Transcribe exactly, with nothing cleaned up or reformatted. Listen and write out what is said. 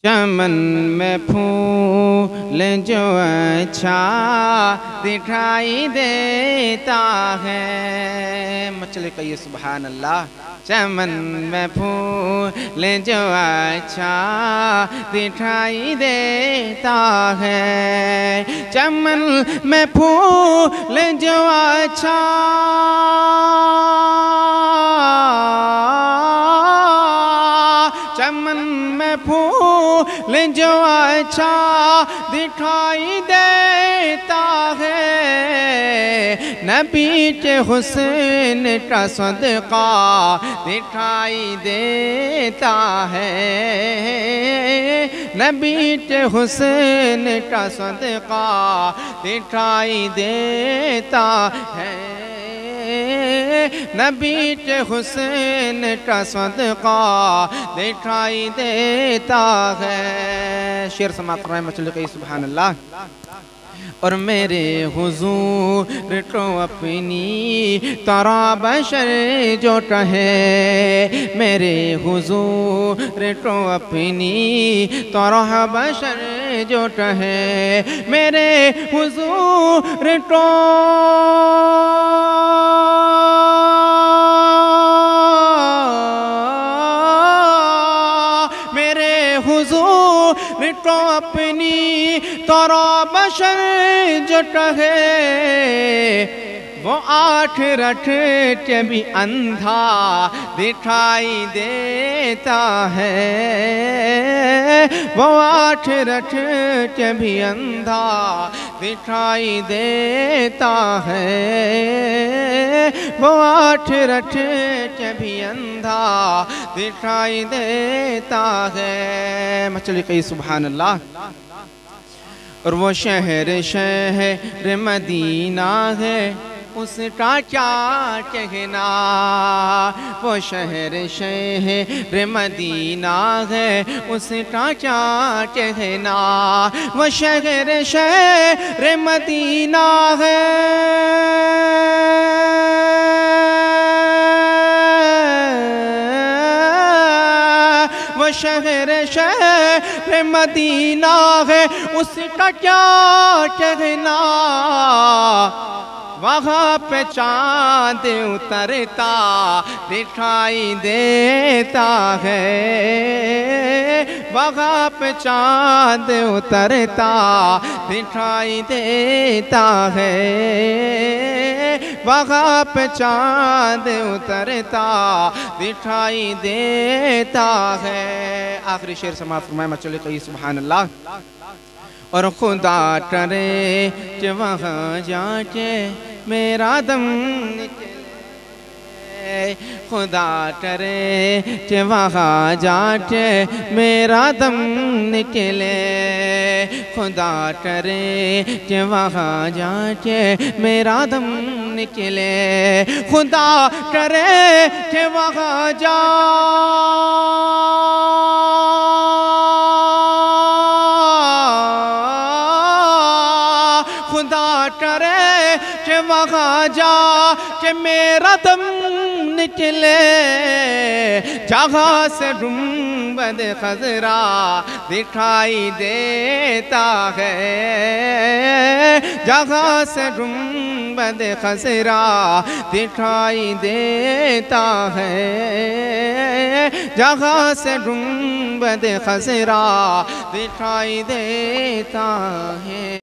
चमन में फूल जो अच्छा दिखाई देता है। मचले कहिए सुभान अल्लाह। चमन में फूल जो अच्छा दिखाई देता है। चमन में फूल जो अच्छा चमन में फूल जो अच्छा दिखाई देता है। नबी के हुस्न का सदका दिखाई देता है। नबी के हुस्न का सदका दिखाई देता है। नबी के हुस्न का सदका दिखाई देता है। शेर समाप्त कर रहे हैं। मचले कही सुभान अल्लाह। और मेरे हुजूर को अपनी तरह बशर जो कहे, मेरे हुजूर को अपनी तरह बशर जो कहे, मेरे हुजूर को हुजूर को अपनी तरह बशर जो कहे, वो आँख रख के भी अंधा दिखाई देता है। वो आँख रख के भी अंधा दिखाई देता है। वो आँख रख के भी अंधा दिखाई देता है। मचली कही सुभान अल्लाह। और वो शहर शहर मदीना है, उसका क्या कहना। वो शहर शहर मदीना है, उसका क्या कहना। वो शहर शहर मदीना है, वो शहर शहर मदीना है, उसका क्या कहना। वहाँ पे चाँद उतरता दिखाई देता है। वहाँ पे चाँद उतरता दिखाई देता है। वहाँ पे चाँद उतरता दिखाई देता है। आखिरी शेर समाप्त फरमाया। मचले कही सुभान अल्लाह। और खुदा करे कि वहाँ जाके मेरा दम निकले। खुदा करे कि वहाँ जाके मेरा दम निकले। खुदा करे कि वहाँ जाके मेरा दम निकले। खुदा करे कि वहाँ जा खुदा करे कि वहाँ जा कि मेरा दम निकले। जहाँ से गुंबद खजरा दिखाई देता है। जहाँ से गुंबद खजरा दिखाई देता है। जहाँ से गुंबद खजरा दिखाई देता है।